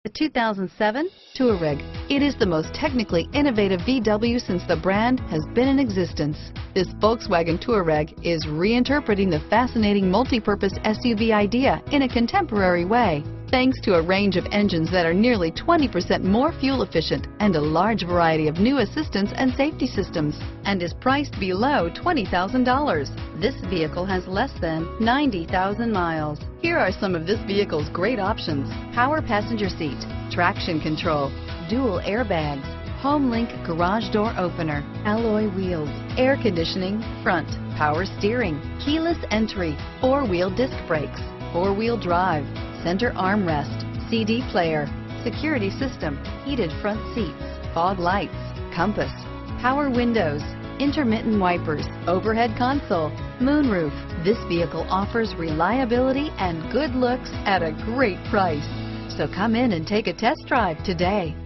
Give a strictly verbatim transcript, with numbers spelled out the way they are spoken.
The two thousand seven Touareg. It is the most technically innovative V W since the brand has been in existence. This Volkswagen Touareg is reinterpreting the fascinating multi-purpose S U V idea in a contemporary way, thanks to a range of engines that are nearly twenty percent more fuel efficient and a large variety of new assistance and safety systems, and is priced below twenty thousand dollars. This vehicle has less than ninety thousand miles. Here are some of this vehicle's great options: power passenger seat, traction control, dual airbags, HomeLink garage door opener, alloy wheels, air conditioning, front, power steering, keyless entry, four-wheel disc brakes, four-wheel drive, center armrest, C D player, security system, heated front seats, fog lights, compass, power windows, intermittent wipers, overhead console, moonroof. This vehicle offers reliability and good looks at a great price. So come in and take a test drive today.